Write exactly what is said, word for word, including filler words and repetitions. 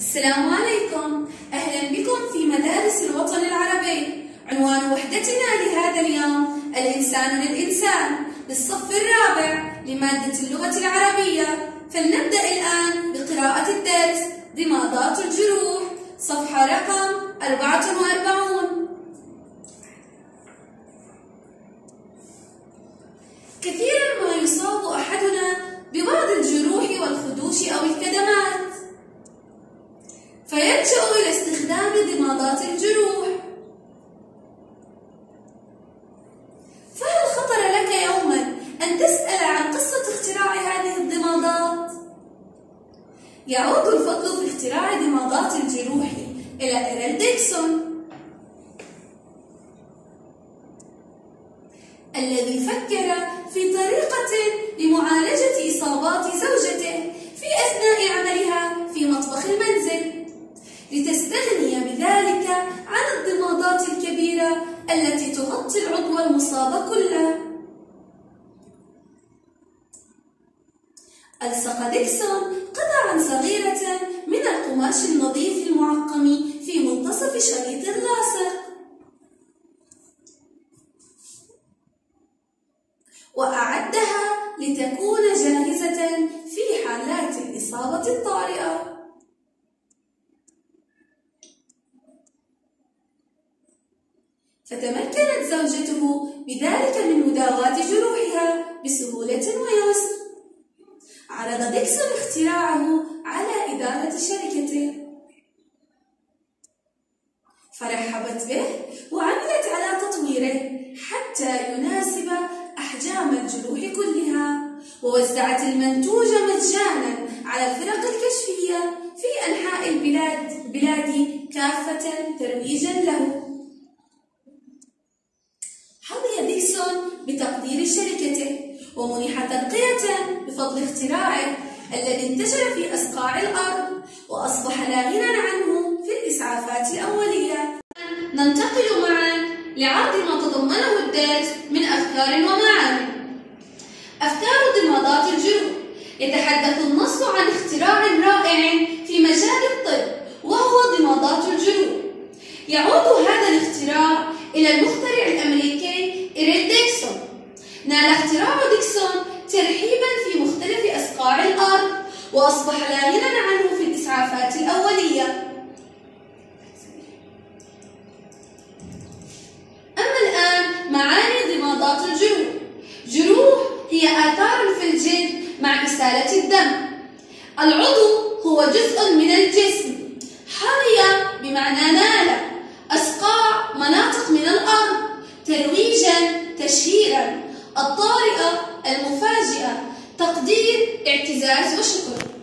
السلام عليكم، أهلا بكم في مدارس الوطن العربي. عنوان وحدتنا لهذا اليوم الإنسان للإنسان للصف الرابع لمادة اللغة العربية. فلنبدأ الآن بقراءة الدرس ضمادات الجروح، صفحة رقم أربعة وأربعين. كثيرا ما يصاب أحدنا ببعض الجروح والخدوش أو الكدمات، فيلجأ إلى استخدام ضمادات الجروح. فهل خطر لك يوما أن تسأل عن قصة اختراع هذه الضمادات؟ يعود الفضل في اختراع ضمادات الجروح إلى إيرل ديكسون، الذي فكر في طريقة لمعالجة إصابات زوجته في أثناء عملها في مطبخ المنزل، لتستغني بذلك عن الضمادات الكبيرة التي تغطي العضو المصاب كله. ألصق ديكسون قطعا صغيرة من القماش النظيف المعقم في منتصف شريط اللاصق، وأعدها لتكون جاهزة في حالات الإصابة الطارئة. فتمكنت زوجته بذلك من مداواة جروحها بسهولة ويسر. عرض ديكسون اختراعه على إدارة شركته، فرحبت به وعملت على تطويره حتى يناسب أحجام الجروح كلها، ووزعت المنتوج مجانا على الفرق الكشفية في أنحاء البلاد بلاد كافة ترويجا له. حظي ديكسون بتقدير شركته ومنح ترقية بفضل اختراعه الذي انتشر في أصقاع الأرض وأصبح لا غنى عنه في الإسعافات الأولية. ننتقل معا لعرض ما تضمنه الدرس من أفكار ومعاني. أفكار ضمادات الجروح. يتحدث النص عن اختراع رائع في مجال الطب وهو ضمادات الجروح. يعود هذا الاختراع إلى المخترع الأمريكي إيرل ديكسون. نال اختراع ديكسون ترحيبا في مختلف أصقاع الأرض وأصبح لا غنى عنه في الإسعافات الأولية. أما الآن معاني ضمادات الجروح. جروح هي آثار في الجلد مع إسالة الدم. العضو هو جزء من الجسم. حظي بمعنى نال. أصقاع مناطق من الأرض. ترويجا تشهيرا. الطارئة المفاجئة. تقدير اعتزاز وشكر.